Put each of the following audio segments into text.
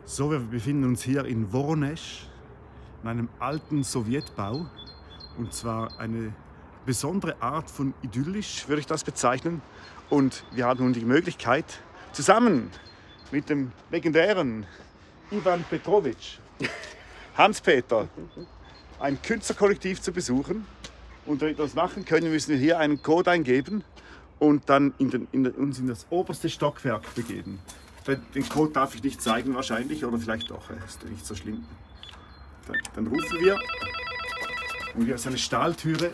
So, wir befinden uns hier in Woronesch, in einem alten Sowjetbau. Und zwar eine besondere Art von idyllisch, würde ich das bezeichnen. Und wir haben nun die Möglichkeit, zusammen mit dem legendären Ivan Petrovic, Hans-Peter, ein Künstlerkollektiv zu besuchen. Und damit wir das machen können, müssen wir hier einen Code eingeben und dann uns in das oberste Stockwerk begeben. Den Code darf ich nicht zeigen wahrscheinlich, oder vielleicht doch, ist nicht so schlimm. Dann rufen wir und hier ist eine Stahltüre.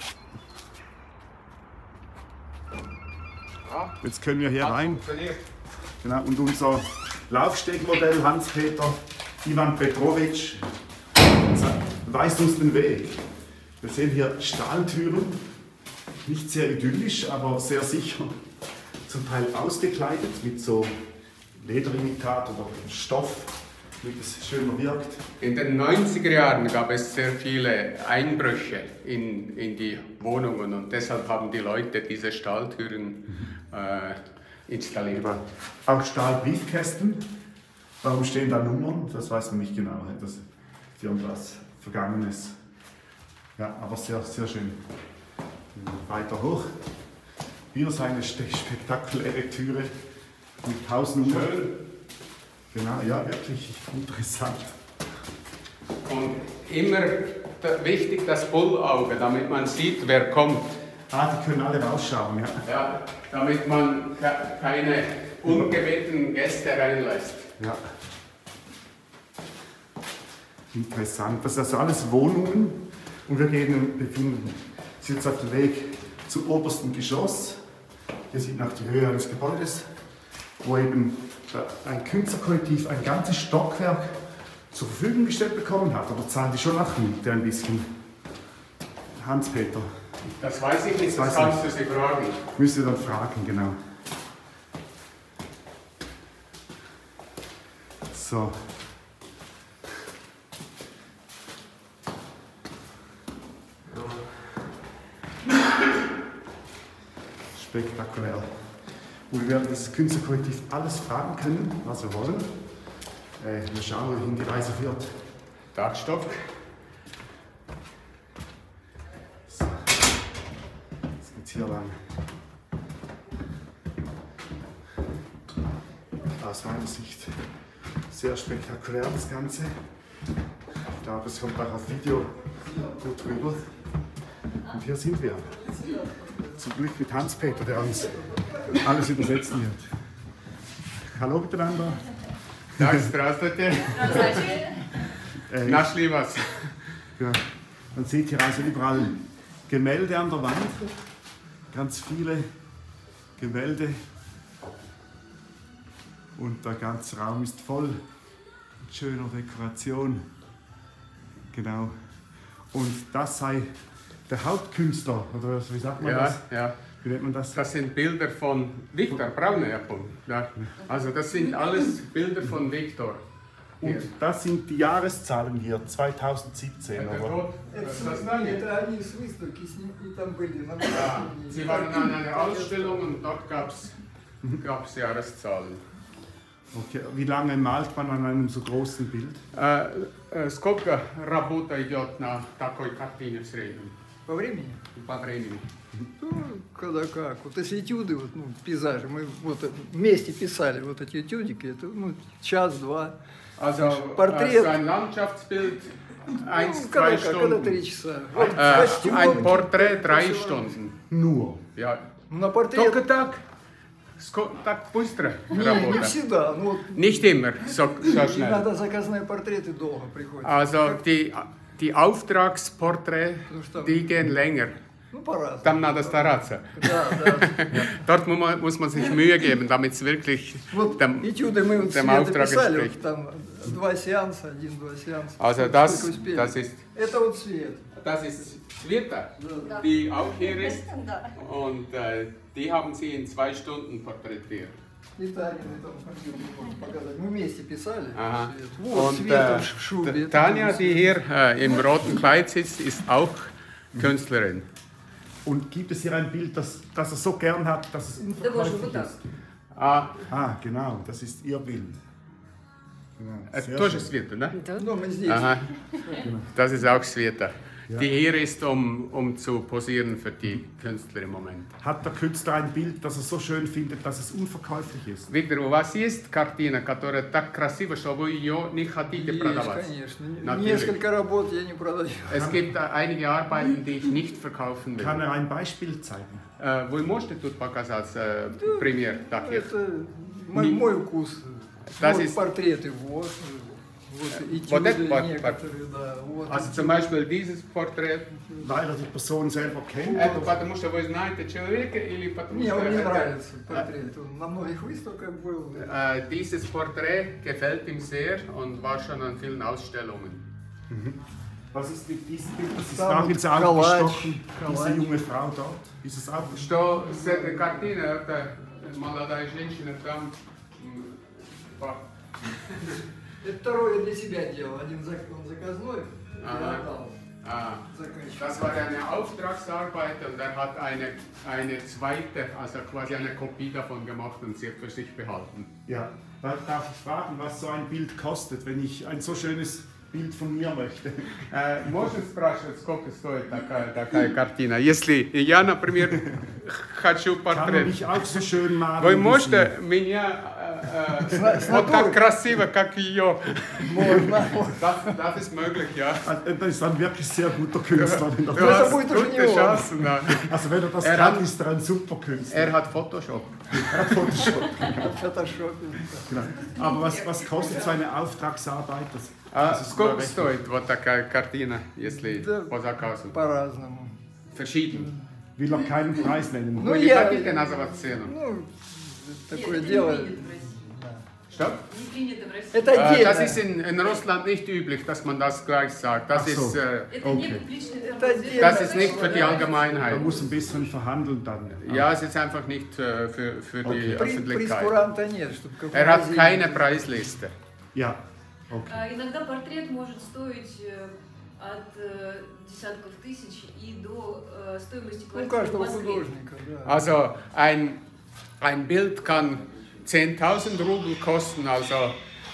Jetzt können wir hier rein. Genau, und unser Laufstegmodell Hans-Peter Ivan Petrovic weist uns den Weg. Wir sehen hier Stahltüren, nicht sehr idyllisch, aber sehr sicher, zum Teil ausgekleidet mit so Lederimitat oder Stoff, damit es schöner wirkt. In den 90er Jahren gab es sehr viele Einbrüche in die Wohnungen und deshalb haben die Leute diese Stahltüren installiert. Auch Stahlbriefkästen. Warum stehen da Nummern? Das weiß man nicht genau. Das ist irgendwas Vergangenes. Ja, aber sehr, sehr schön. Weiter hoch. Hier ist eine spektakuläre Türe mit Hausnummer. Schön. Genau, ja, wirklich interessant. Und immer wichtig das Bullauge, damit man sieht, wer kommt. Ah, die können alle rausschauen, ja. Ja, damit man keine ungebetenen Gäste reinlässt. Ja. Interessant. Das sind also alles Wohnungen und wir befinden uns jetzt auf dem Weg zum obersten Geschoss. Hier sieht man auch die Höhe eines Gebäudes, wo eben ein Künstlerkollektiv ein ganzes Stockwerk zur Verfügung gestellt bekommen hat. Oder zahlen die schon nach Miete ein bisschen? Hans-Peter. Das weiß ich nicht, das kannst du sie fragen. Müsst ihr dann fragen, genau. So. Spektakulär. Und wir werden das Künstlerkollektiv alles fragen können, was wir wollen. Wir schauen, wohin die Reise führt. Dachstock. So. Jetzt geht's hier lang. Aus meiner Sicht sehr spektakulär das Ganze. Ich glaube, es kommt auch auf Video gut rüber. Und hier sind wir. Zum Glück mit Hans-Peter, der uns alles übersetzen wird. Hallo miteinander. Так, здравствуйте. Нашли вас. Ja, man sieht hier also überall Gemälde an der Wand. Ganz viele Gemälde. Und der ganze Raum ist voll mit schöner Dekoration. Genau. Und das sei der Hauptkünstler, oder wie sagt man das? Ja. Wie nennt man das? Das sind Bilder von Viktor Braunäppel. Ja. Also das sind alles Bilder von Viktor. Und das sind die Jahreszahlen hier, 2017. Oder? Sie waren an einer Ausstellung und dort gab es Jahreszahlen. Okay. Wie lange malt man an einem so großen Bild? Сколько работа идет на такой картине в среднем? По времени? По времени. Ну, когда как. Вот если этюды, вот, ну, пейзажи, мы вот вместе писали вот эти этюдики, это ну, час-два. Also Портрет. ein Landschaftsbild, 1-2 Когда 3 Stunden. часа. Вот, Ein Porträt 3 Stunden. Nur. Ja. На портрет. Только так. Так быстро Не работа. всегда. Ну, вот, Nicht immer so schnell. иногда заказные портреты долго приходят. Also die Auftragsporträts, die gehen länger. Ну, по-разному. Там надо стараться. Да. Dort muss man sich Mühe geben, damit es wirklich Вот dem этюды мы вот dem себе Auftrag дописали, entspricht. вот там 2 сеанса, 1-2 сеанса. Also Сколько das успели. ist Это вот цвет. Das ist Sveta, die auch hier ist. Und die haben sie in 2 Stunden porträtiert. И Таня на этом компьютере можно показать. Мы вместе писали. Aha. Цвет. Вот Und цвет в шубе. Tanja, die hier im roten Kleid sitzt, ist auch Künstlerin. Und gibt es hier ein Bild, das er so gern hat, dass es unverkäuflich ist? Ah, Ah, genau, das ist ihr Bild. Это тоже Света, да? Ну, мы здесь. Aha. Das ist auch Sveta. Ja. Die hier ist, um zu posieren für die Künstler im Moment. Hat der Künstler ein Bild, das er so schön findet, dass es unverkäuflich ist? Виктор, у вас есть картина, которая так красива, что вы ее не хотите Есть, продавать? конечно. Natürlich. Несколько работ я не продаю. Es gibt einige Arbeiten, die ich nicht verkaufen will. Kann er ein Beispiel zeigen? Вы можете тут показать пример таких? Это мой вкус. Das Вот ist- портреты, вот. Вот Вот этюды это некоторые, да. Вот Also zum Beispiel dieses Портрет. Weil er die Person selber kennt? Это потому что вы знаете человека или потому Мне что... он не это- нравится портрет. Он на многих выставках был. Dieses Porträt gefällt ihm sehr und war schon an vielen Ausstellungen. Was ist mit diesem Bild? Das ist Там auch ins Auge Калач, gestochen. Diese Калач. junge Frau dort. Ist es auch? Что с этой картины, это молодая женщина там... Это второе для себя делал. Один он заказной, Ага. я отдал заказчику. Das war eine Auftragsarbeit und er hat eine zweite, also quasi eine Kopie davon gemacht und sie für sich behalten. Ja. Darf ich fragen, was so ein Bild kostet, wenn ich ein so schönes Bild von mir möchte? Можно спрашивать, сколько стоит такая картина? Если я, например, хочу Kann man портрет, mich auch so schön malen? вы wie можете меня вот так красиво, как ее? Можно. Das ist möglich, ja. sie? Das ist dann wirklich sehr guter Künstler. Wenn Du er, Das hast будет уже gute не он. Chancen. Ja. also wenn er das Er kann, hat- ist er ein super Künstler. Er hat Photoshop. Photoshop. Фотошоп. Genau. Aber was kostet so eine Auftragsarbeit? А Das ist сколько überrechnet. стоит вот такая картина, если Да. по заказу? По-разному. Verschieden. Will er keinen Preis nennen? Ну, Вы не я- хотите назвать цену? Ну, такое Нет, это дело. не принято в России. Что? Не принято в России. Это Das отдельно. ist in Russland nicht üblich, dass man das gleich sagt. Das Ach so. ist, Это не Okay. публичная Это информация. отдельно. das ist nicht für die Er Allgemeinheit. muss ein bisschen verhandeln dann. Ja, es ist einfach nicht für die Okay. Öffentlichkeit. Прескуранта нет, чтобы как в Er hat магазине. keine Preisliste. Ja. Okay. Иногда портрет может стоить от десятков тысяч и до стоимости У квартиры в каждого Москве. художника, да. Also ein Bild kann 10.000 Rubel kosten, also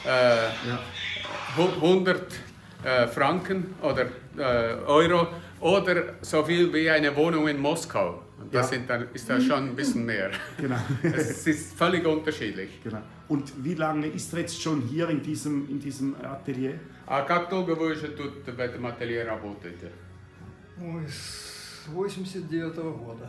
100 Franken oder Euro oder so viel wie eine Wohnung in Moskau. Und das Ja. ist dann schon ein bisschen mehr. Genau. Es ist völlig unterschiedlich. Genau. Und wie lange ist er jetzt schon hier in diesem Atelier? А как долго вы уже тут в этом ателье работаете? Ой, с 89-го года.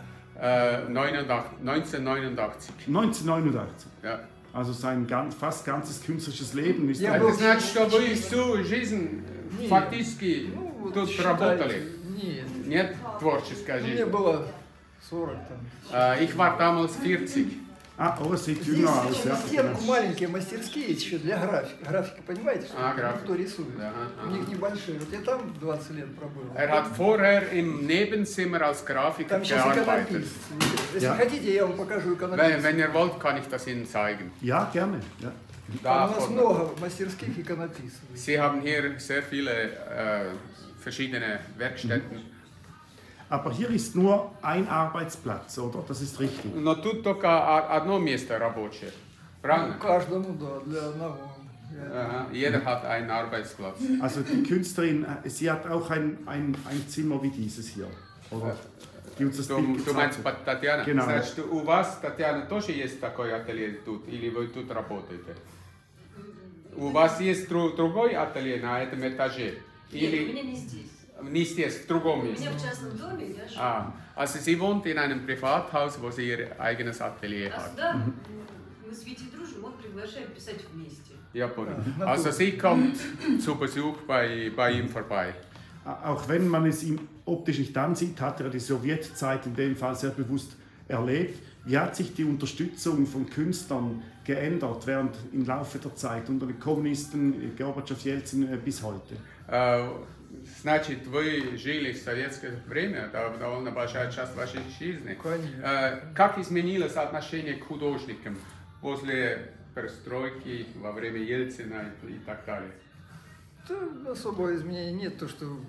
1989. 1989. Ja. Also sein fast ganzes künstlerisches Leben ist Ja, er. был- Это значит, что вы всю жизнь Нет. фактически Ну, вот тут считайте, работали? Нет. Нет творческой Мне жизни. было 40 там. Ich war damals 40. Er sieht Здесь jünger aus. Ja, на стенку genau. маленькие мастерские есть еще для графики. Графика, понимаете, что графика. кто рисует? Да, У них небольшие. Вот я там 20 лет пробыл. Er hat vorher im Nebenzimmer als Grafiker Там сейчас gearbeitet. иконопис. Если Ja. хотите, я вам покажу иконопис. Wenn ihr wollt, kann ich das Ihnen zeigen. Ja, gerne. Ja. Там у нас Davon. много мастерских иконописцев. Sie haben hier sehr viele verschiedene Werkstätten. Aber hier ist nur ein Arbeitsplatz, oder? Das ist richtig. Но тут только одно место рабочее. Правильно? Каждому, да, для одного. Aha, jeder hat einen Arbeitsplatz. Also die Künstlerin, sie hat auch ein Zimmer wie dieses hier, oder? Die uns das Du Bild meinst gezeigt hat. Татьяна? Genau. Значит, у вас, Татьяна, тоже есть такое ателье тут? Или вы тут работаете? У вас есть другой ателье на этом этаже? Нет, у Или меня не здесь. не здесь, в другом У меня месте? в частном доме, я живу. Also sie wohnt in einem Privathaus, wo sie ihr eigenes Atelier А hat. сюда мы с Витей дружим, он приглашает писать вместе. Ja, also sie kommt zu Besuch bei ihm vorbei. Auch wenn man es ihm optisch nicht ansieht, hat er die Sowjetzeit in dem Fall sehr bewusst erlebt. Wie hat sich die Unterstützung von Künstlern geändert im Laufe der Zeit unter den Kommunisten, Gorbatschow, Jelzin bis heute? Значит, вы жили в советское время, это довольно большая часть вашей жизни. Конечно. Как изменилось отношение к художникам после перестройки, во время Ельцина и так далее? Да, особого изменения нет, то, что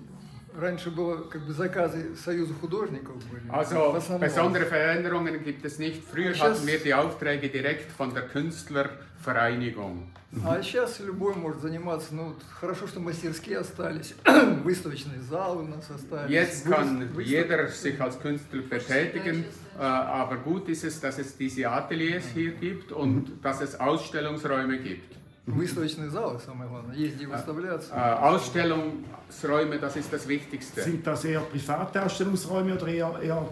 раньше было как бы заказы Союза художников были. Also в основном. besondere Veränderungen gibt es nicht. Früher hatten wir die Aufträge direkt von der Künstlervereinigung. А сейчас любой может заниматься. Ну, вот хорошо, что мастерские остались, выставочные залы у нас остались. Jetzt kann jeder sich als Künstler betätigen, aber gut ist es, dass es diese Ateliers hier gibt und dass es Ausstellungsräume gibt. Выставочные залы, самое главное, есть где выставляться. Ausstellungsräume, das ist das Wichtigste. Sind das eher private Ausstellungsräume oder eher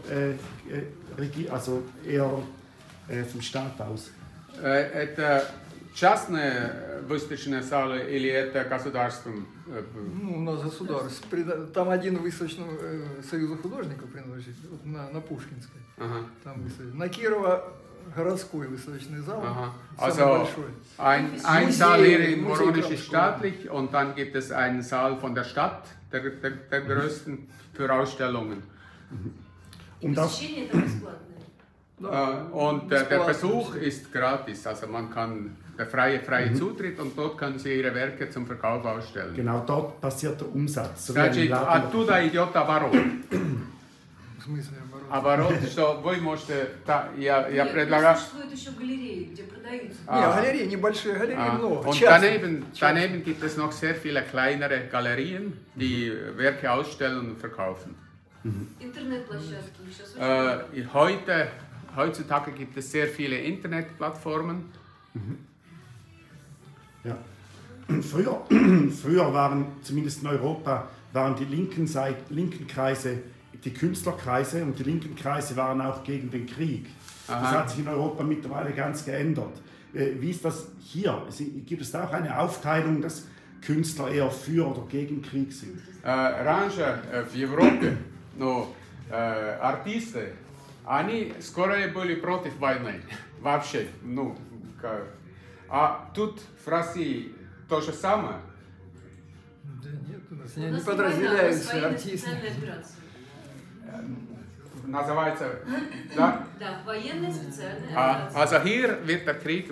vom Staat aus? Это частные выставочные залы или это государством? Ну, у нас государство. Там один выставочный Союза художников принадлежит, вот на Пушкинской. Aha. Там выставочный. На Кирова городской выставочный зал, Aha. самый Also большой. ein Saal hier in Woronisch ist staatlich und dann gibt es einen Saal von der Stadt, der größten, für Ausstellungen. И посещение там бесплатное. Und der Besuch ist gratis, also man kann der freie Zutritt und dort können Sie Ihre Werke zum Verkauf ausstellen. Genau, dort passiert der Umsatz. So wie Значит, ein Laden. оттуда идет оборот. В смысле, оборот. Оборот, что вы можете, я Нет, предлагаю... существуют еще галереи, где продаются. Не, галереи, небольшие галереи много. Und Частные. daneben gibt es noch sehr viele kleinere Galerien, die Werke ausstellen und verkaufen. Интернет-площадки сейчас очень Heutzutage gibt es sehr viele Internetplattformen. Ja. Früher waren, zumindest in Europa, waren die linken Kreise die Künstlerkreise und die linken Kreise waren auch gegen den Krieg. Das hat sich in Europa mittlerweile ganz geändert. Wie ist das hier? Gibt es da auch eine Aufteilung, dass Künstler eher für oder gegen Krieg sind? Раньше в Европе артисты, они скорее были против войны. Вообще, А тут в России то же самое. Да нет, у нас У не нас подразделяются военная артисты. специальная операция. Называется, да? Да, военная специальная операция. Also hier wird der Krieg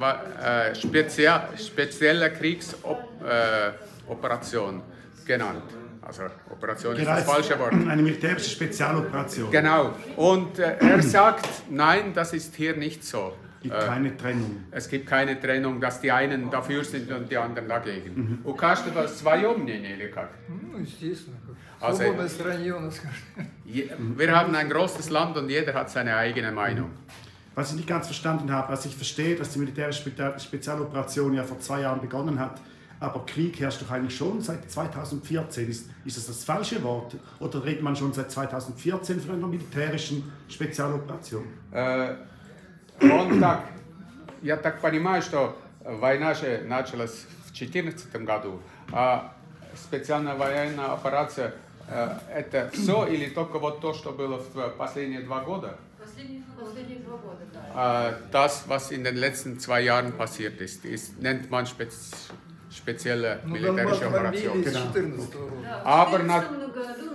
spezielle Kriegsoperation genannt. Also Operation ist das falsche Wort. Eine militärische Spezialoperation. Genau. Und er sagt, nein, das ist hier nicht so. Es gibt keine Trennung. Es gibt keine Trennung, dass die einen dafür sind und die anderen dagegen. У каждого свое мнение, или как? Ну, естественно. В Also- свободной стране у нас, скажем. Wir haben ein großes Land und jeder hat seine eigene Meinung. Was ich nicht ganz verstanden habe, also ich verstehe, dass die militärische Spezialoperation ja vor 2 Jahren begonnen hat, aber Krieg herrscht doch eigentlich schon seit 2014. Ist das falsche Wort? Oder redet man schon seit 2014 von einer militärischen Spezialoperation? Он так, я так понимаю, что война же началась в 2014 году, а специальная военная операция это все или только вот то, что было в последние 2 года? Последние 2 года, да. Das, was in den letzten 2 Jahren passiert ist, nennt man spezielle Ну, militärische Донбасс бомбили Operation. с 2014 года. Да, Aber в на- 2014 году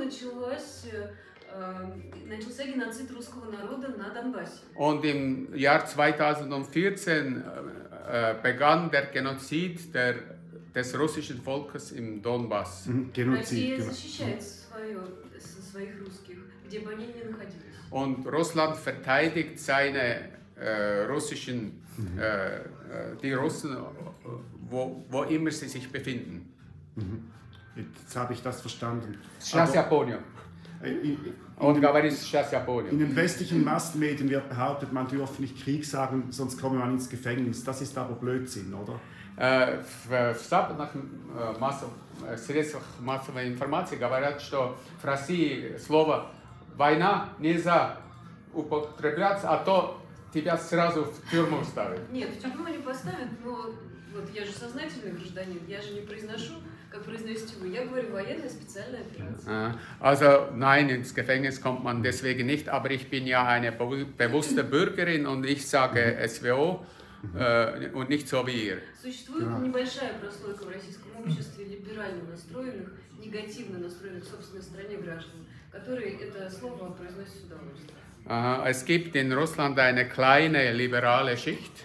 начался геноцид русского народа на Донбассе. Und im Jahr 2014 begann der Genozid des russischen Volkes im Donbass. Genozid. Россия Genau. защищает своих русских, где бы они ни находились. Und Russland verteidigt seine die Russen, wo immer sie sich befinden. Jetzt habe ich das verstanden. Сейчас я понял. Und говорит, сейчас я понял. In den westlichen Massenmedien wird behauptet, man dürfe nicht Krieg sagen, sonst komme man ins Gefängnis. Das ist aber Blödsinn, oder? В западных средствах массовой информации говорят, что в России слово «война» нельзя употреблять, а то тебя сразу в тюрьму ставят. Нет, в тюрьму не поставят, но вот я же сознательный гражданин, я же не произношу, как произносите вы. Я говорю военная специальная операция. Also nein, ins Gefängnis kommt man deswegen nicht, aber ich bin ja eine bewusste Bürgerin und ich sage SWO und nicht so wie ihr. Существует небольшая прослойка в российском обществе либерально настроенных, негативно настроенных в собственной стране граждан, которые это слово произносят с удовольствием. Es gibt in Russland eine kleine liberale Schicht,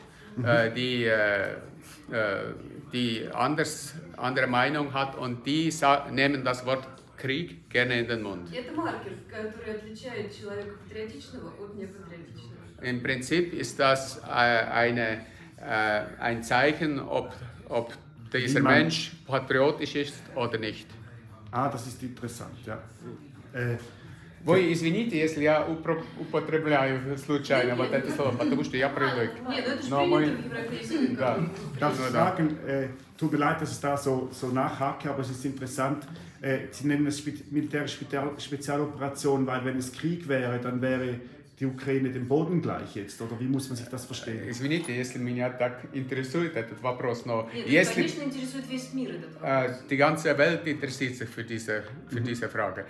die andere Meinung hat und die nehmen das Wort Krieg gerne in den Mund. Это маркер, который отличает человека патриотичного от непатриотичного. Im Prinzip ist das ein Zeichen, ob dieser Mensch patriotisch ist oder nicht. Ah, das ist interessant, ja. Вы извините, если я употребляю случайно вот это слово, потому что я привык. Нет, это же принято в европейской Да. Darf ich sagen, tut mir leid, dass ich da so nachhake, aber es ist interessant. Sie nennen es militärische Spezialoperation, weil wenn es Krieg wäre, dann wäre die Ukraine dem Boden gleich jetzt, oder wie muss man sich das verstehen? Извините, если меня так интересует этот вопрос, но Нет, если конечно, интересует весь мир этот вопрос. die ganze Welt interessiert sich für diese Frage.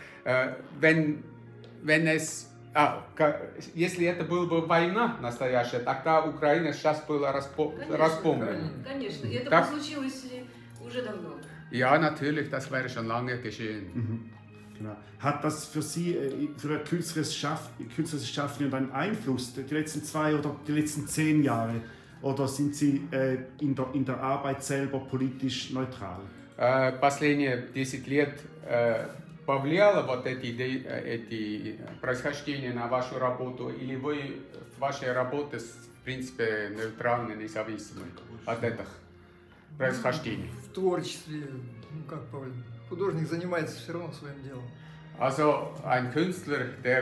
Wenn es, если это была бы война настоящая, тогда Украина сейчас была распомнена. Конечно, и это Так. случилось уже давно. Ja, natürlich, das wäre schon lange geschehen. Genau. Hat das für Sie, für Ihr künstlerisches Schaffen einen Einfluss, die letzten 2 oder die letzten 10 Jahre? Oder sind Sie in der Arbeit selber politisch neutral? Последние 10 лет повлияло вот эти происхождения на вашу работу, или вы в вашей работе, в принципе, нейтральны, независимы от этих происхождений? В творчестве, ну как, Павел, художник занимается все равно своим делом. Also ein Künstler,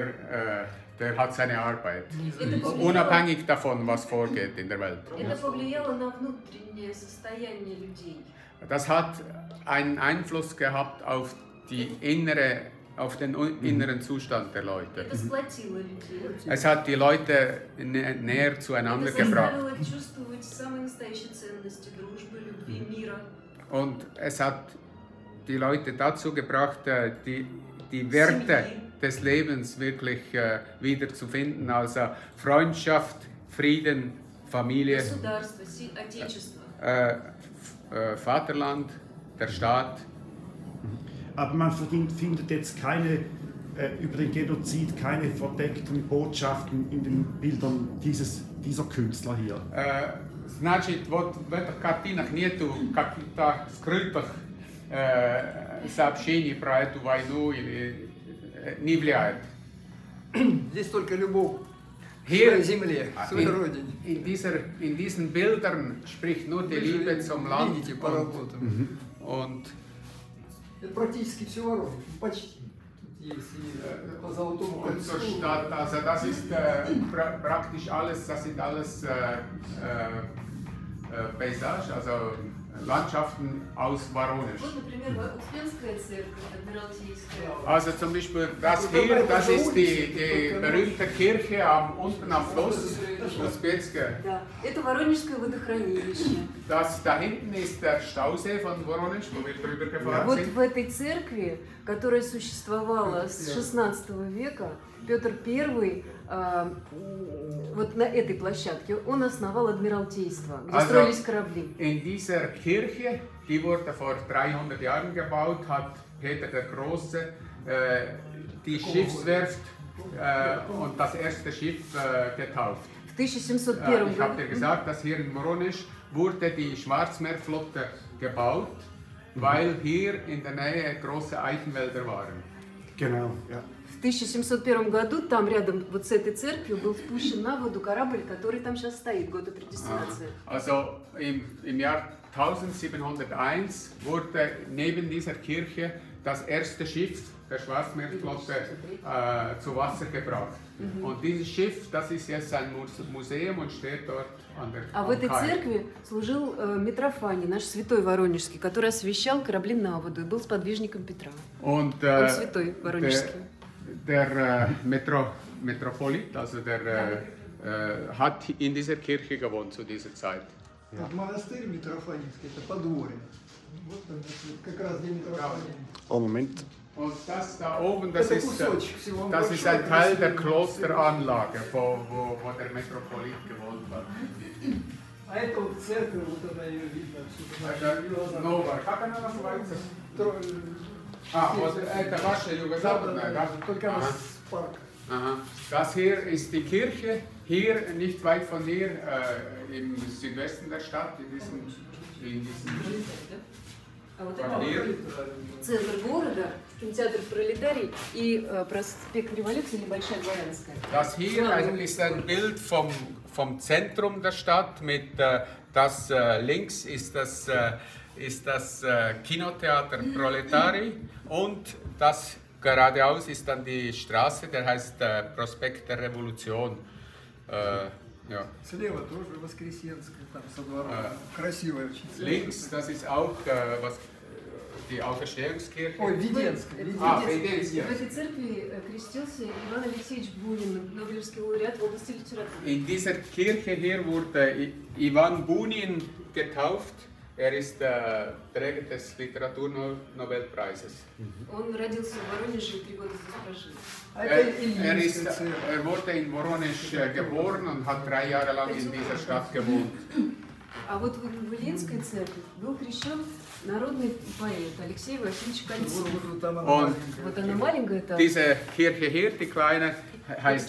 der hat seine Arbeit, Это unabhängig davon, was vorgeht in der Welt. Это повлияло на внутреннее состояние людей. Das hat einen Einfluss gehabt auf den inneren Zustand der Leute. Это сплотило людей. Es hat die Leute näher zueinander Это gebracht. заставило чувствовать самые настоящие ценности дружбы, любви, мира. Und es hat die Leute dazu gebracht, die Werte des Lebens wirklich wieder zu finden. Also Freundschaft, Frieden, Familie, Государство, отечество. Vaterland, der Staat. Aber man findet jetzt keine, über den Genozid keine verdeckten Botschaften in den Bildern dieser Künstler hier. Значит, вот в этих картинах нету каких-то скрытых сообщений про эту войну или не влияет. Здесь только любовь к Hier, своей земле, к своей родине. in diesen Bildern spricht nur die Liebe zum Land Видите по работам. und Это практически все Воронеж, почти. Тут есть и по Золотому und zur кольцу. Stadt. Also das ist praktisch alles, das sind alles Paysage, also Landschaften aus Воронеж. Вот, например, Успенская церковь, Адмиралтейская. Also zum Beispiel das hier, das ist die berühmte Kirche unten am Fluss, Uspetske. Да, это Воронежское водохранилище. Das da hinten ist der Stausee von Воронеж, wo wir drüber gefahren Вот sind. в этой церкви, которая существовала с 16 века, Петр I, вот на этой площадке, он основал Адмиралтейство, где строились корабли. In dieser Kirche, die wurde vor 300 Jahren gebaut, hat Peter der Große die Schiffswerft und das erste Schiff getauft. В 1701 Ich habe dir году gesagt, dass hier in Воронеж wurde die Schwarzmeerflotte gebaut, weil hier in der Nähe große Eichenwälder waren. Genau, ja. В 1701 году там рядом вот с этой церковью был спущен на воду корабль, который там сейчас стоит, года предестинации. Also im Jahr 1701 wurde neben dieser Kirche das erste Schiff der Schwarzmeerflotte zu Wasser gebracht. Und dieses Schiff, das ist jetzt ein Museum und steht dort an der А в этой Kai. церкви служил Митрофаний, наш святой Воронежский, который освещал корабли на воду и был сподвижником Петра. Und Он святой Воронежский. der Metropolit, also der hat in dieser Kirche gewohnt zu dieser Zeit. Вот монастырь Митрофанинский, это подворье. Вот там, как раз где Митрофанин. Oh, Moment. Und das da oben, das Это ist кусочек всего. das ist ein Teil der Klosteranlage, wo der Metropolit gewohnt hat. А это вот церковь, вот она ее видно отсюда. Nova. Как она называется? Вот это ваша юго-западная, да? Только Ага. с парка. Aha. Das hier ist die Kirche, hier nicht weit von hier im Südwesten der Stadt, in diesem А вот это центр города, кинотеатр «Пролетарий» и проспект Революции или Большая Дворянская. Das hier ist ein Bild vom Zentrum der Stadt. Das links ist das Kinotheater Proletari und das geradeaus ist dann die Straße, der heißt Prospekt der Revolution. Ja. Слева тоже Воскресенская, там со двором. Красивая очень. Links, das ist auch die Auferstehungskirche. Ой, Веденская. Веденская. В этой церкви крестился Иван Алексеевич Бунин, Нобелевский лауреат в области литературы. In dieser Kirche hier wurde Ivan Bunin getauft. Er ist Träger des Literaturnobelpreises. Он родился в Воронеже и 3 года здесь прожил. Er wurde in Voronezh geboren und hat 3 Jahre lang in dieser Stadt gewohnt. А вот в Ильинской церкви был крещен народный поэт Алексей Васильевич Кольцов. Und Вот она маленькая, это diese Kirche hier, die kleine, heißt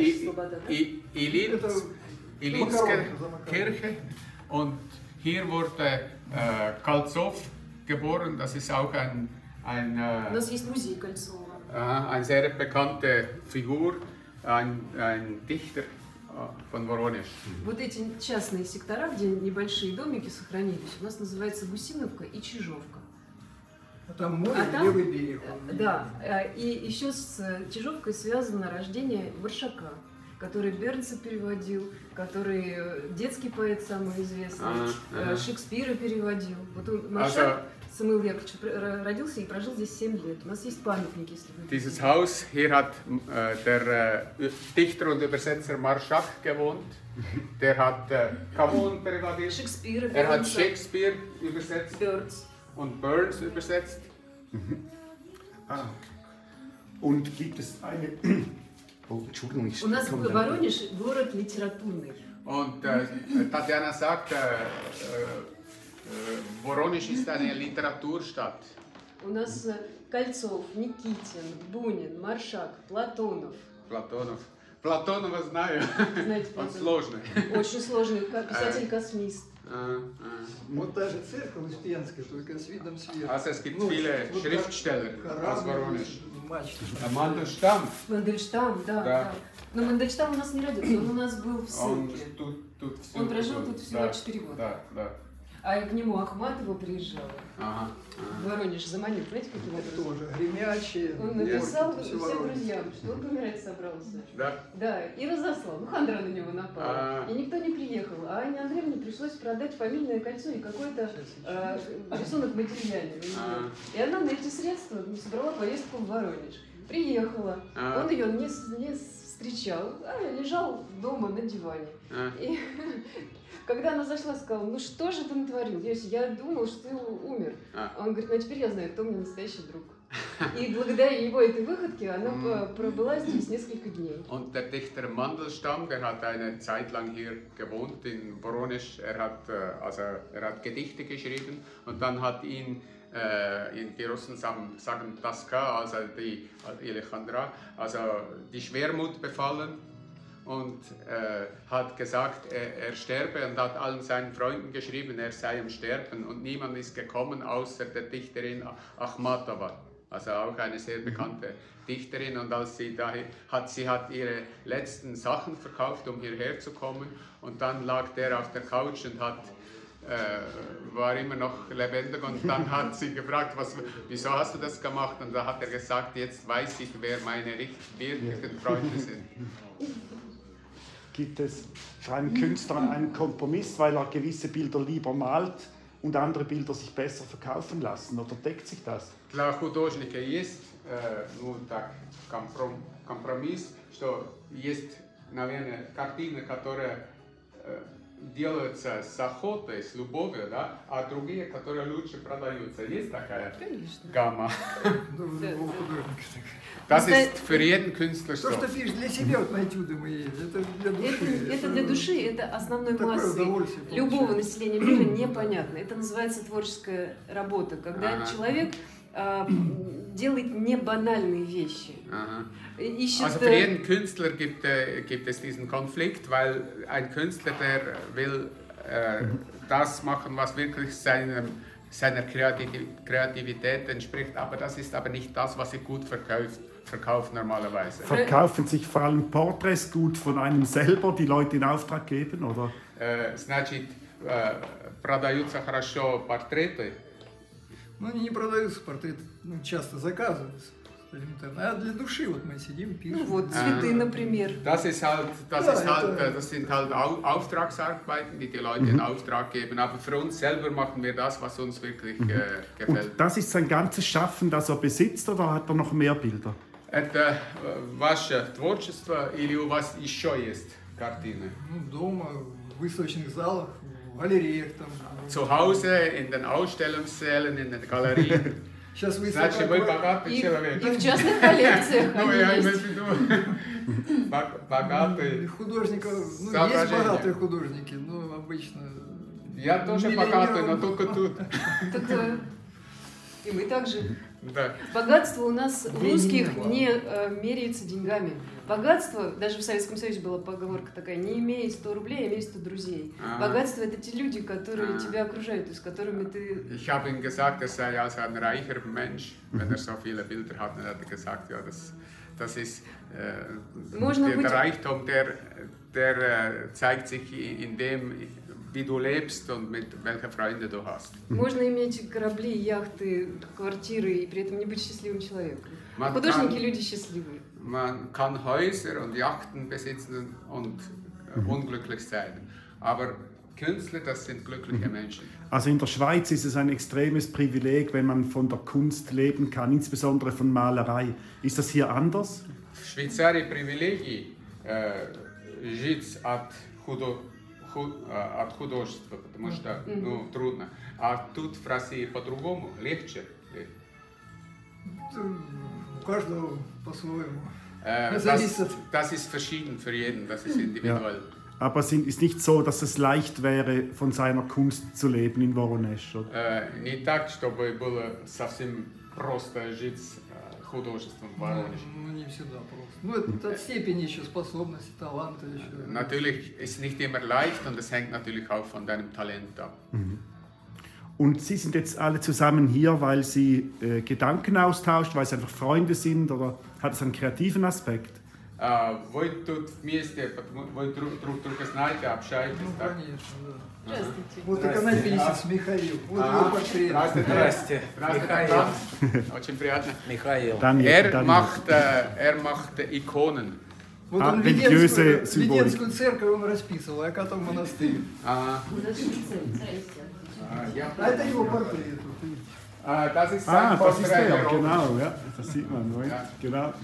Ilinske Kirche. Und hier wurde Kolzow geboren. Das ist auch у нас есть музей Кольцова. eine sehr bekannte Figur, ein Dichter von Voronezh. Вот эти частные сектора, где небольшие домики сохранились, у нас называется Гусиновка и Чижовка. А там море, там, левый берег. Да, и еще с Чижовкой связано рождение Варшака, который Бернса переводил, который детский поэт самый известный, Шекспира переводил. Вот он, Маршак, Самуил Яковлевич, родился и прожил здесь 7 лет. У нас есть памятники, если вы... Dieses Haus, hier hat der Dichter und Übersetzer Marschak gewohnt. Der hat Camon perevadiert. Шекспира, Er hat Shakespeare übersetzt Burns. und Burns übersetzt. Und gibt es eine... Oh, Entschuldigung, ich У нас Воронеж город литературный. Und Tatjana sagt, Voronezh ist eine Literaturstadt. У нас Кольцов, Никитин, Бунин, Маршак, Платонов. Платонова знаю. Знаете, Он Платонов? сложный. Очень сложный писатель-космист. Вот та же церковь Успенская, только с видом сверху. Also es gibt viele Schriftsteller aus Voronezh. Мачта. Мандельштам. Мандельштам, да. Но Мандельштам у нас не родился, он у нас был в Он ссылке. Он прожил тут всего 4 года. Да. А к нему Ахматова приезжала. Ага. В Воронеж заманил, знаете, каким образом? Тоже гремячие. Он написал горки, всем друзьям, что он помирать собрался. Да? Да, и разослал. Ну, хандра на него напала. И никто не приехал. А Анне Андреевне пришлось продать фамильное кольцо и какой-то рисунок материальный. И она на эти средства собрала поездку в Воронеж. Приехала. Он ее не встречал, а лежал дома на диване. И когда она зашла, сказала: ну что же ты натворил? Я думал, что ты умер. Он говорит: ну теперь я знаю, кто у меня настоящий друг. И благодаря его этой выходке она пробыла здесь несколько дней. Und der Dichter Mandelstam, der hat eine Zeit lang hier gewohnt in Voronezh. Er hat Gedichte geschrieben und dann hat ihn die Russen sagen Toska, also die Alejandra, also die Schwermut befallen. Und hat gesagt, er sterbe und hat allen seinen Freunden geschrieben, er sei am Sterben. Und niemand ist gekommen, außer der Dichterin Achmatova, also auch eine sehr bekannte Dichterin. Und als sie hat ihre letzten Sachen verkauft, um hierher zu kommen. Und dann lag der auf der Couch und war immer noch lebendig. Und dann hat sie gefragt, wieso hast du das gemacht? Und da hat er gesagt, jetzt weiß ich, wer meine wirklichen Freunde sind. Gibt es für einen Künstler einen Kompromiss, weil er gewisse Bilder lieber malt und andere Bilder sich besser verkaufen lassen? Oder deckt sich das? Для художника есть, компромисс, что есть, наверное, картины, которые делаются с охотой, с любовью, да, а другие, которые лучше продаются. Есть такая гамма? Das ist für jeden Künstler so. То, что пишешь для себя, вот на этюды мои, это для души. Это для души, это основной массы любого населения мира непонятно. Это называется творческая работа, когда человек делает не банальные вещи. Also für jeden Künstler gibt es diesen Konflikt, weil ein Künstler, der will das machen, was wirklich seiner Kreativität entspricht. Aber das ist aber nicht das, was sich gut verkauft normalerweise. Verkaufen sich vor allem Porträts gut von einem selber, die Leute in Auftrag geben, oder? Значит, продаются хорошо портреты. Ну, они не продаются, портреты часто заказываются. А для души вот мы сидим, пишем. Ну вот, цветы, например. Das sind halt Auftragsarbeiten, die Leute in Auftrag geben. Aber für uns selber machen wir das, was uns wirklich gefällt. Und das ist sein ganzes Schaffen, das er besitzt, oder hat er noch mehr Bilder? Это ваше творчество или у вас еще есть картины? Ну, дома, в выставочных залах, в галереях там. Zu Hause, in den Ausstellungssälen, in den Galerien. Сейчас Значит, вы богатый человек. И в частных коллекциях Ну, они я имею есть. в виду богатый. Художников, ну, есть Соображения. богатые художники, но обычно... Я тоже Миллионер. богатый, но только тут. Так, и мы также. Да. Богатство у нас русских Деньги не меряется деньгами. Богатство, даже в Советском Союзе была поговорка такая, не имей 100 рублей, имей 100 друзей. Богатство — это те люди, которые тебя окружают, и с которыми ты... Ich habe ihm gesagt, er sei also ein reicher Mensch, wenn er so viele Bilder hat. Dann hat er gesagt, ja, das ist der Reichtum, der zeigt sich in dem, wie du lebst und mit welchen Freunden du hast. Можно иметь корабли, яхты, квартиры и при этом не быть счастливым человеком. Man Художники — kann- люди счастливые. Man kann Häuser und Yachten besitzen und unglücklich sein. Aber Künstler, das sind glückliche Menschen. Also in der Schweiz ist es ein extremes Privileg, wenn man von der Kunst leben kann, insbesondere von Malerei. Ist das hier anders? В Швейцарии привилегии жить от художества, потому что ну, трудно. А тут в России по-другому, легче. У каждого по-своему. Das ist verschieden für jeden, das ist individuell. Aber es ist nicht so, dass es leicht wäre, von seiner Kunst zu leben in Voronezh. Не так, чтобы было совсем просто жить художеством в Воронеже. Ну, не всегда просто. Ну, это от степени еще способности, таланта еще. Natürlich ist nicht immer leicht und es hängt natürlich auch von deinem Talent ab. Und Sie sind jetzt alle zusammen hier, weil Sie Gedanken austauschen, weil Sie einfach Freunde sind, oder hat es einen kreativen Aspekt? Вы тут вместе, вы друг друга знаете, общаетесь, Ну, так? конечно, да. Здравствуйте. Вот иконописец Михаил. Вот его портрет. Здравствуйте. Михаил. Очень приятно. Михаил. Er macht Ikonen. Вот он religiöse Веденскую церковь он расписывал, а Акатов монастырь. А это его портрет. вот видите. Das ist sein Das ist Porträt. der, genau, ja, das sieht man. Moment. Ja. Genau.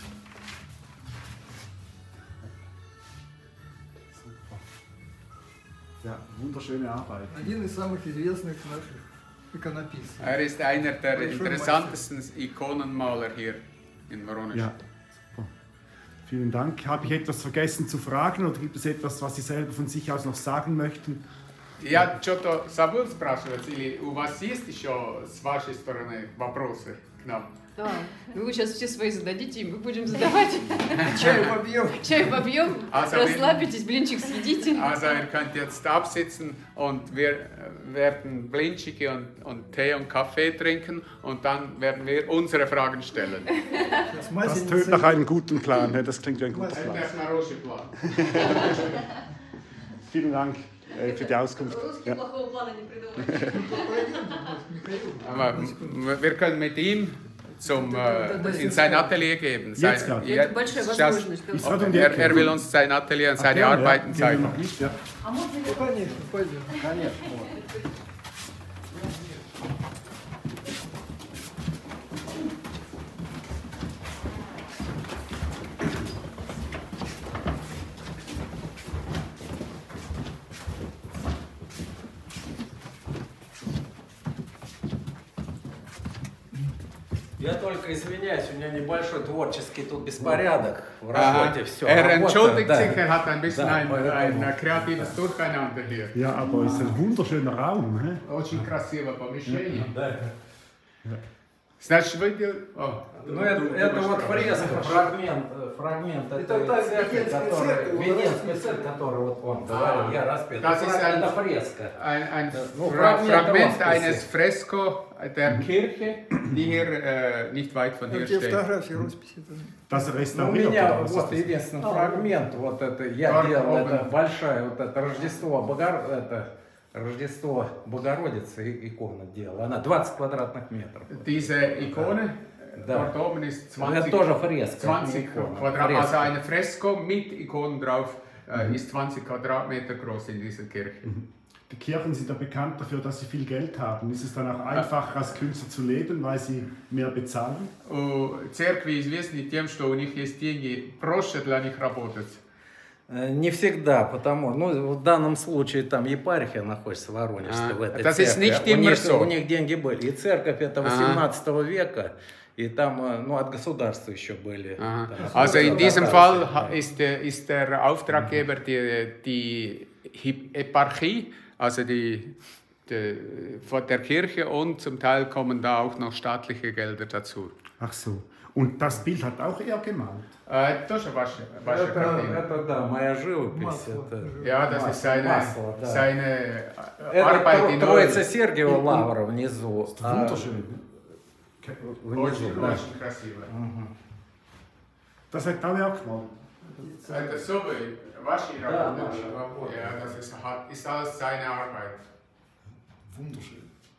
Ja, wunderschöne Arbeit. Один из самых известных наших иконописцев. Er ist einer der interessantesten Ikonenmaler hier in Voronezh. Ja, super. Vielen Dank. Habe ich etwas vergessen zu fragen oder gibt es etwas, was Sie selber von sich aus noch sagen möchten? Я что-то забыл спрашивать, или у вас есть еще с вашей стороны вопросы к нам? Да, ну вы сейчас все свои зададите, и мы будем задавать. Чаю попьем. Чай попьем, расслабитесь, блинчик съедите. Also ihr könnt jetzt absitzen und wir werden Blindschicke und Tee und Kaffee trinken und dann werden wir unsere Fragen stellen. Das tönt nach einem guten Plan. Das klingt wie ein guter Plan. Это хороший план. Vielen Dank für die Auskunft. Ja. плохого плана не придумали. Aber wir können mit ihm in sein Atelier geben. Jetzt gerade. Это большая возможность. Ist gerade um die Ecke. Er will uns sein Atelier und seine Ja, Arbeiten gehen wir zeigen. noch nicht, ja. Ну, конечно, пойдем. Я только извиняюсь, у меня небольшой творческий тут беспорядок в работе. Все. Entschuldigt sich, er hat ein bisschen Да, ein поэтому- kreatives Durcheinander hier. Ja, aber es ist ein wunderschöner Raum. Hä? Очень красивое помещение. Да. Значит, выделил... Ну, это вот фреска, фрагмент этой церкви, Веденская церковь, которую вот он говорил, я распят. Это фреска. Ein Fragment eines Fresko der Kirche, die hier nicht weit von hier Те steht. фотографии, росписи. Das Ну, у restauriert. меня oder was вот ist das? единственный фрагмент, вот это, я делал, это большая, вот это Рождество Богородицы икона делал, она 20 квадратных метров. Diese Ikone Да. dort oben ist Это 20, тоже фреска. 20 икона, Quadratmeter, also фреска. eine Fresko mit Ikonen drauf ist 20 Quadratmeter groß in dieser Kirche. Die Kirchen sind ja bekannt dafür, dass sie viel Geld haben. Ist es dann auch einfacher als Künstler zu leben, weil sie mehr bezahlen? У церкви известны тем, что у них есть деньги проще для них работать. Не всегда, потому, ну, в данном случае там епархия находится Воронежская в этой Das ist церкви. nicht immer so. У них деньги были. И церковь это 18 века, и там, ну, от государства еще были. Aha. Там, Also in diesem доtation, Fall ist der Auftraggeber die Eparchie, also von der Kirche, und zum Teil kommen da auch noch staatliche Gelder dazu. Ach so. Und das Bild hat auch er gemalt? Тоже ваша картина. Это, да, моя живопись. Это, Ja, das ist масло, да. seine Это Arbeit in Троица Öl. Сергиева Лавра внизу. Wunderschön. Внизу, да. Очень красиво. Das hat auch er gemalt. Это so ваши Да, работы. наши работы. Ja, das ist alles seine Arbeit. Wunderschön.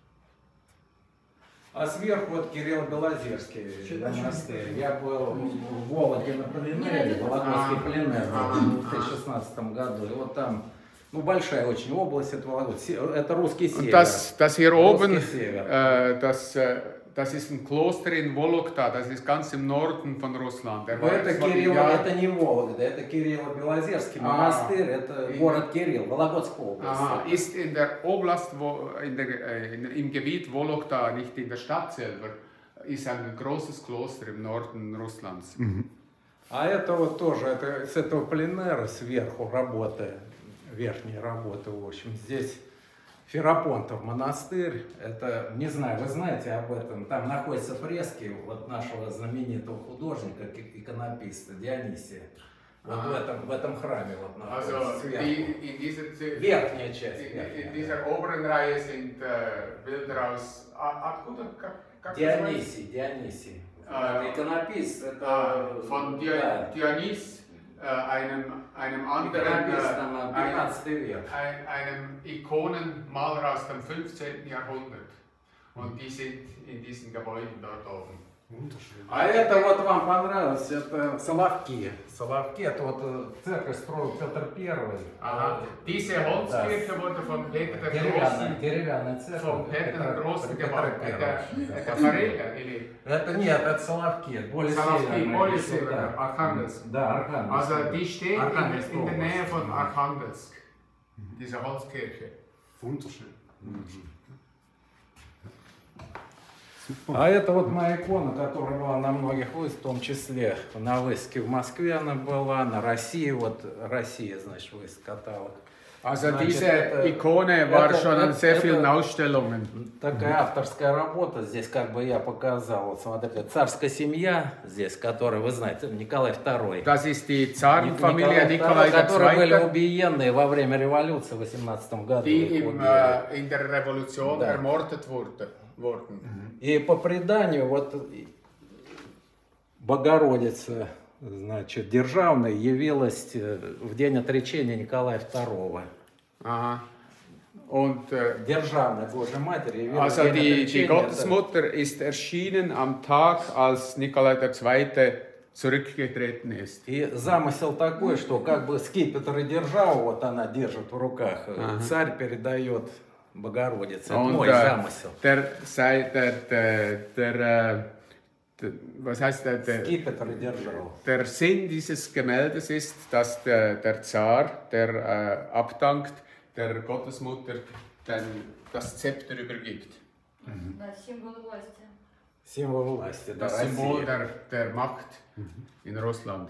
А сверху вот Кирилл Белозерский монастырь. Я был в Вологде на пленэре, Вологодский пленэр в 2016 году. И вот там, ну, большая очень область, это русский Und север. das hier oben, Русский север. das ist ein Kloster in Vologda, das ist ganz im Norden von Russland. Но это Кирилл, это не Вологда, это Кирилло-Белозерский монастырь, это город Кирилл, Вологодская область. Ist in der Oblast, im Gebiet Vologda, nicht in der Stadt selber, ist ein großes Kloster im Norden Russlands. А это вот тоже, это с этого пленэра сверху работы, верхние работы, в общем. Здесь Ферапонтов монастырь, это, не знаю, вы знаете об этом, там находятся фрески вот нашего знаменитого художника, иконописца Дионисия. Вот в этом храме вот находится Also сверху. Верхняя часть. in dieser oberen Reihe sind Bilder aus... Откуда? Как Дионисий. Это иконописец, это... Von да. Dionys, einem anderen, Иконописец там 15 век. einem Ikonenmaler aus dem 15. Jahrhundert. Und die sind in diesen Gebäuden dort oben. А это вот вам понравилось, это Соловки. Соловки, это вот церковь строил Петр Первый. Aha. Diese Holzkirche wurde von Peter der Großen, Деревянная церковь. von Peter der Großen gebaut. Это Карелия или Это нет, это Соловки, более Salafki, северная. более еще, северная, да. Arkhangelsk. Да, Архангельск. Also die steht Arkhangelsk in der Nähe Oblast. von Arkhangelsk, diese Holzkirche. Wunderschön. А это вот моя икона, которая была на многих выставках, в том числе на выставке в Москве она была, на России, вот Россия, значит, выставка каталог. Also Значит, diese это- Ikone war это- schon an sehr это- vielen Ausstellungen. Такая авторская работа здесь, как бы я показал. Вот смотрите, царская семья здесь, которая, вы знаете, Николай II. Das ist die Zarenfamilie Nikolai которые были II, убиенные во время революции в 18 году. die их in убили. der Revolution Да. ermordet wurden. И по преданию, вот Богородица, значит, Державная явилась в день отречения Николая II. Aha. Und Державная Божья Матерь явилась в also день die отречения. Gottesmutter ist erschienen am Tag, als Nikolai II. Zurückgetreten ist. И замысел такой, что как бы скипетр и державу вот она держит в руках, царь передает Богородице. Это мой замысел. Was heißt Скипетр и державу. der Sinn dieses Gemäldes ist, dass der Zar, der abdankt, der Gottesmutter das Zepter übergibt. Да, символ власти. Символ власти. Да, Das Symbol Россия. der Macht in Russland.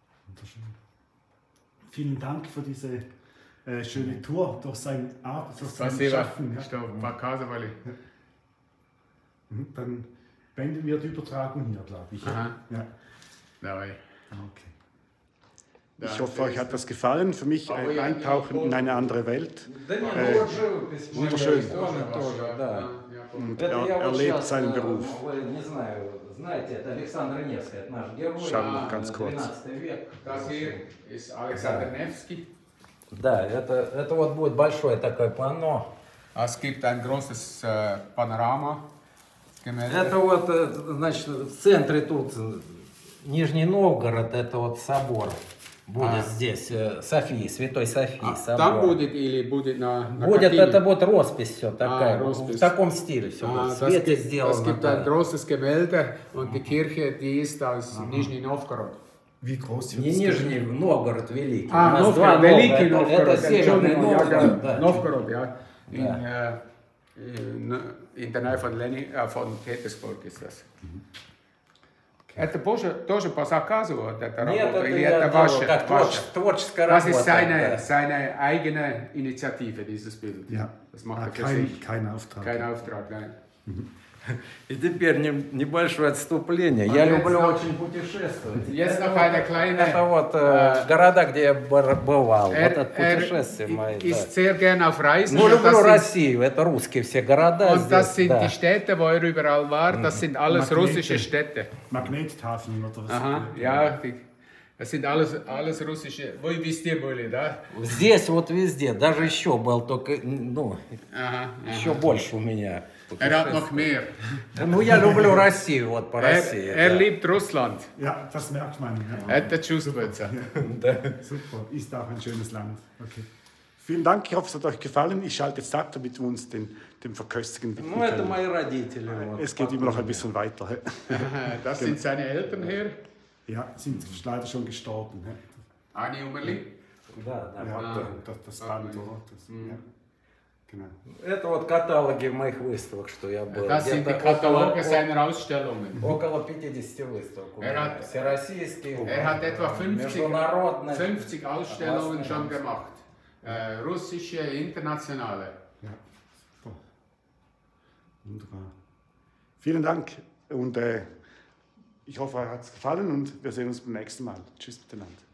Vielen Dank für diese schöne Tour durch sein Art, durch sein Спасибо, Schaffen. Ja. что показывали. Dann Spenden wird Übertragung hier, glaube ich. Aha. Ja. Давай. Okay. Ich hoffe, euch hat das gefallen. Für mich ein Eintauchen in eine andere Welt. Да нет, ну вот живопись, wunderschön. тоже, да. Und Это я er вот lebt сейчас, seinen Beruf. вы не знаю, знаете, это Александр Невский, это наш герой. Schauen wir noch ganz kurz. 12 век. Das hier ist Alexander Nevsky. Да, это вот будет большое такое панно. Es gibt ein großes Panorama-Gemälde. Это вот, значит, в центре тут Нижний Новгород, это вот собор. Будет здесь Софии, Святой Софии собор. Там будет или будет на Будет, картине? это вот роспись все такая, роспись. в таком стиле все. В свете Es сделано. gibt да. ein großes Gemälde und die Kirche, die ist aus Nizhny Novgorod. Wie groß Не Нижний Новгород Великий. Ah, У нас два Novgorod, Великий Новгорода. Novgorod. Это Северный Entschuldigung, ja, Новгород. Да. Novgorod, ja. Ja. In der Nähe von Petersburg ist das. Это тоже по заказу, вот эта Нет, работа? это Или я это делаю ваша? как творческая Das работа. ist да. seine eigene Initiative, dieses Bild. Ja. Das macht er für kein, sich. kein Auftrag. Kein Auftrag, nein. И теперь небольшое отступление. Я люблю очень путешествовать. Jetzt noch eine kleine... Это вот города, где я бывал. Вот это путешествие мои. ist sehr gern auf Reisen. Ну, und люблю das sind- Россию. Это русские все города Und das здесь. sind Да. die Städte, wo er überall war, das sind alles Magnete. russische Städte. Magnettafeln oder was? Aha, ja, das sind alles russische. Вы везде были, да? Здесь вот везде. Даже еще был, только, ну, Aha. еще больше у меня. Hat noch mehr. Ну, я люблю Россию, вот по России. Er да. liebt Russland. Ja, das merkt man. Ja. Это чувствуется. Super, ist auch ein schönes Land. Okay. Vielen Dank, ich hoffe, es hat euch gefallen. Ich schalte jetzt ab, damit wir uns dem Verköstigen widmen Ну, это können. мои родители. Вот. Es geht immer noch ein bisschen weiter. Das sind seine Eltern hier. Ja, sind leider schon gestorben. Anni Umerli. Да, да. Ja, das Band, oder? Ja, genau. Это вот каталоги моих выставок, что я был. Das sind die Где-то Kataloge seiner Ausstellungen. около 50 выставок. у меня. hat- Всероссийские, Er hat etwa 50 международные. Ausstellungen schon gemacht. Russische, internationale. Ja, super. Wunderbar. Vielen Dank und ich hoffe, euch hat es gefallen und wir sehen uns beim nächsten Mal. Tschüss miteinander.